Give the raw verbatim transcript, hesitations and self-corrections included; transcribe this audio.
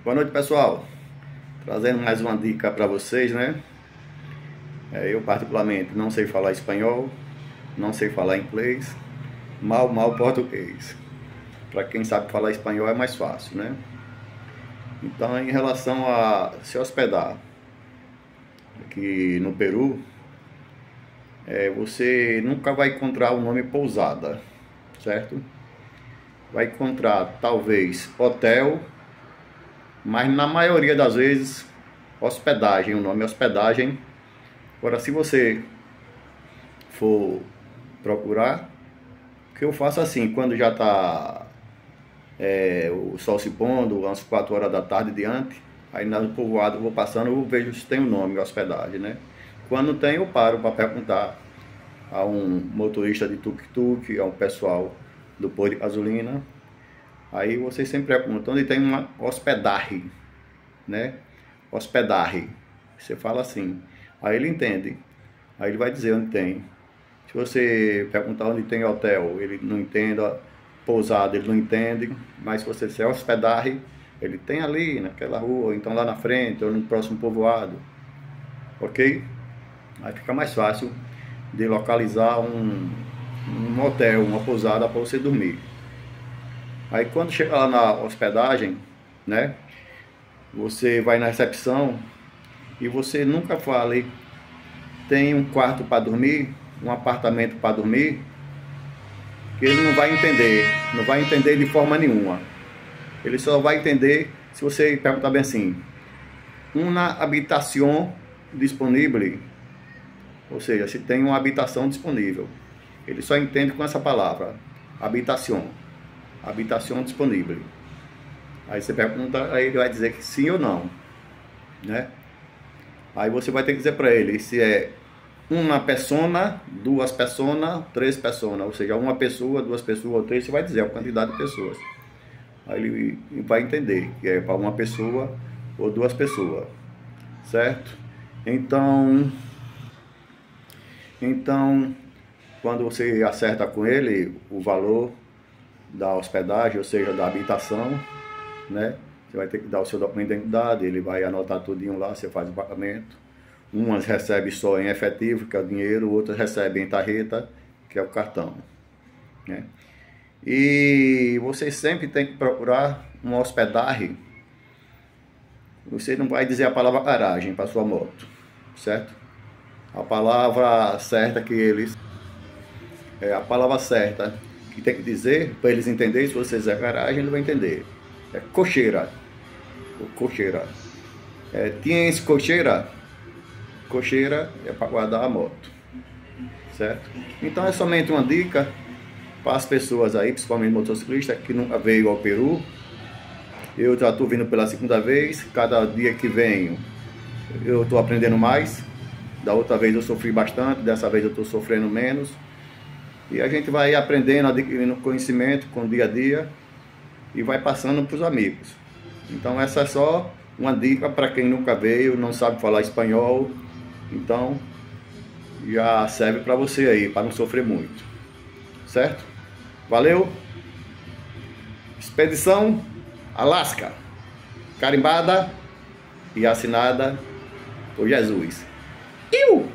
Boa noite, pessoal. Trazendo mais uma dica para vocês, né? É, eu particularmente não sei falar espanhol, não sei falar inglês, mal, mal português. Para quem sabe falar espanhol é mais fácil, né? Então, em relação a se hospedar aqui no Peru, é, você nunca vai encontrar o nome pousada, certo? Vai encontrar talvez hotel, mas na maioria das vezes hospedagem, o nome é hospedagem. Agora, se você for procurar, o que eu faço assim, quando já está é, o sol se pondo, umas quatro horas da tarde diante, aí no povoado eu vou passando, eu vejo se tem o nome hospedagem, né? Quando tem, eu paro para perguntar a um motorista de tuk-tuk, a um pessoal do posto de gasolina. Aí vocês sempre perguntam onde tem uma hospedagem, né? Hospedagem. Você fala assim. Aí ele entende. Aí ele vai dizer onde tem. Se você perguntar onde tem hotel, ele não entende. Pousada, ele não entende. Mas se você disser hospedagem, ele tem ali naquela rua, ou então lá na frente, ou no próximo povoado. Ok? Aí fica mais fácil de localizar um, um hotel, uma pousada para você dormir. Aí quando chega lá na hospedagem, né, você vai na recepção e você nunca fale, tem um quarto para dormir, um apartamento para dormir, que ele não vai entender, não vai entender de forma nenhuma. Ele só vai entender se você perguntar bem assim, uma habitação disponível, ou seja, se tem uma habitação disponível. Ele só entende com essa palavra, habitação. Habitação disponível. Aí você pergunta, aí ele vai dizer que sim ou não, né? Aí você vai ter que dizer para ele se é uma pessoa, duas pessoas, três pessoas, ou seja, uma pessoa, duas pessoas ou três, você vai dizer a quantidade de pessoas. Aí ele vai entender que é para uma pessoa ou duas pessoas, certo? Então, então, quando você acerta com ele o valor da hospedagem, ou seja, da habitação, né? Você vai ter que dar o seu documento de identidade, ele vai anotar tudinho lá, você faz o pagamento. Umas recebem só em efetivo, que é o dinheiro, outras recebem em tarjeta, que é o cartão, né? E você sempre tem que procurar uma hospedagem. Você não vai dizer a palavra garagem para sua moto, certo? A palavra certa que eles... É a palavra certa que tem que dizer, para eles entenderem, se você fizer garagem, ele vai entender. É cocheira. Ou cocheira. É, tens cocheira? Cocheira é para guardar a moto. Certo? Então é somente uma dica para as pessoas aí, principalmente motociclistas, que nunca veio ao Peru. Eu já estou vindo pela segunda vez. Cada dia que venho, eu estou aprendendo mais. Da outra vez eu sofri bastante, dessa vez eu estou sofrendo menos. E a gente vai aprendendo, adquirindo conhecimento com o dia a dia e vai passando para os amigos. Então essa é só uma dica para quem nunca veio, não sabe falar espanhol. Então já serve para você aí, para não sofrer muito. Certo? Valeu! Expedição Alasca, carimbada e assinada por Jesus. Iu!